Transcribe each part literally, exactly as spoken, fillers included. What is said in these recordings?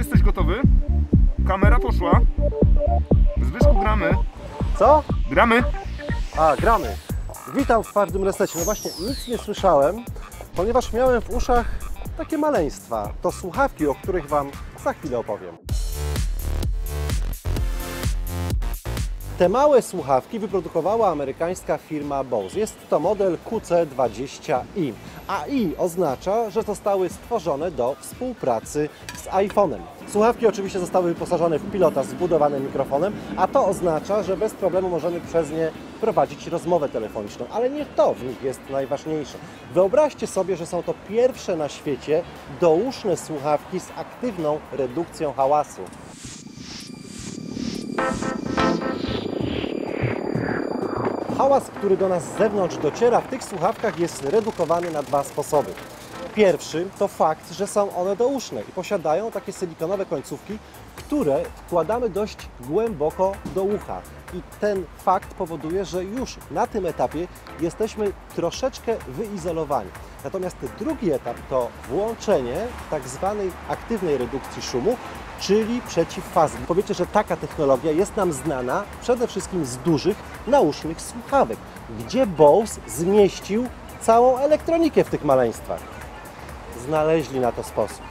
Jesteś gotowy? Kamera poszła. Zbyszku, gramy. Co? Gramy. A, gramy. Witam w twardym resecie. No właśnie, nic nie słyszałem, ponieważ miałem w uszach takie maleństwa. To słuchawki, o których Wam za chwilę opowiem. Te małe słuchawki wyprodukowała amerykańska firma Bose. Jest to model Q C dwadzieścia i, a i oznacza, że zostały stworzone do współpracy z iPhone'em. Słuchawki oczywiście zostały wyposażone w pilota z wbudowanym mikrofonem, a to oznacza, że bez problemu możemy przez nie prowadzić rozmowę telefoniczną. Ale nie to w nich jest najważniejsze. Wyobraźcie sobie, że są to pierwsze na świecie douszne słuchawki z aktywną redukcją hałasu. Hałas, który do nas z zewnątrz dociera, w tych słuchawkach jest redukowany na dwa sposoby. Pierwszy to fakt, że są one douszne i posiadają takie silikonowe końcówki, które wkładamy dość głęboko do ucha. I ten fakt powoduje, że już na tym etapie jesteśmy troszeczkę wyizolowani. Natomiast drugi etap to włączenie tak zwanej aktywnej redukcji szumu, czyli przeciwfazy. Powiecie, że taka technologia jest nam znana przede wszystkim z dużych, nausznych słuchawek, gdzie Bose zmieścił całą elektronikę w tych maleństwach. Znaleźli na to sposób.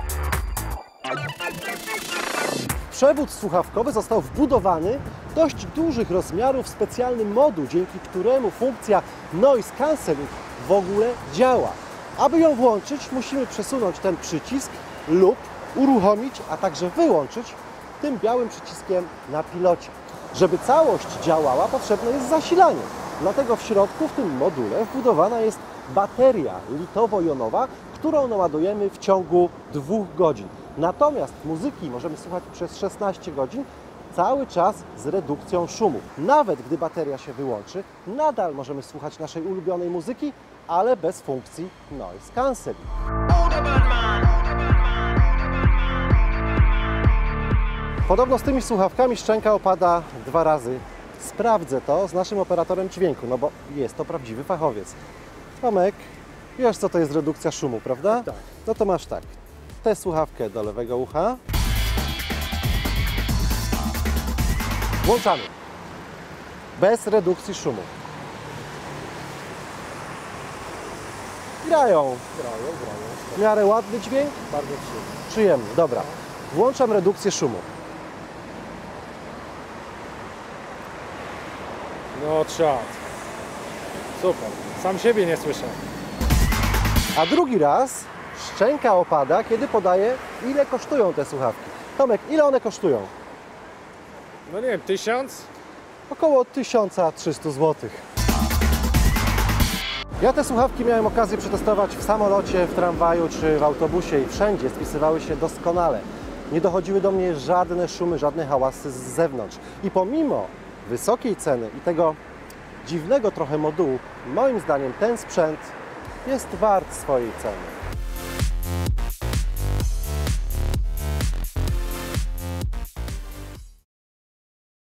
Przewód słuchawkowy został wbudowany dość dużych rozmiarów specjalny moduł, dzięki któremu funkcja noise cancelling w ogóle działa. Aby ją włączyć, musimy przesunąć ten przycisk lub uruchomić, a także wyłączyć tym białym przyciskiem na pilocie. Żeby całość działała, potrzebne jest zasilanie. Dlatego w środku, w tym module, wbudowana jest bateria litowo-jonowa, którą naładujemy w ciągu dwóch godzin. Natomiast muzyki możemy słuchać przez szesnaście godzin, cały czas z redukcją szumu. Nawet gdy bateria się wyłączy, nadal możemy słuchać naszej ulubionej muzyki, ale bez funkcji noise cancelling. Podobno z tymi słuchawkami szczęka opada dwa razy. Sprawdzę to z naszym operatorem dźwięku, no bo jest to prawdziwy fachowiec. Tomek, wiesz, co to jest redukcja szumu, prawda? Tak. No to masz tak, tę słuchawkę do lewego ucha. Włączamy. Bez redukcji szumu. Grają. Grają, grają. W miarę ładny dźwięk? Bardzo przyjemnie. Przyjemny, dobra. Włączam redukcję szumu. No czad. Super. Sam siebie nie słyszę. A drugi raz szczęka opada, kiedy podaję, ile kosztują te słuchawki. Tomek, ile one kosztują? No nie wiem, tysiąc? Około tysiąc trzysta złotych. Ja te słuchawki miałem okazję przetestować w samolocie, w tramwaju czy w autobusie i wszędzie spisywały się doskonale. Nie dochodziły do mnie żadne szumy, żadne hałasy z zewnątrz. I pomimo wysokiej ceny i tego dziwnego trochę modułu, moim zdaniem ten sprzęt jest wart swojej ceny.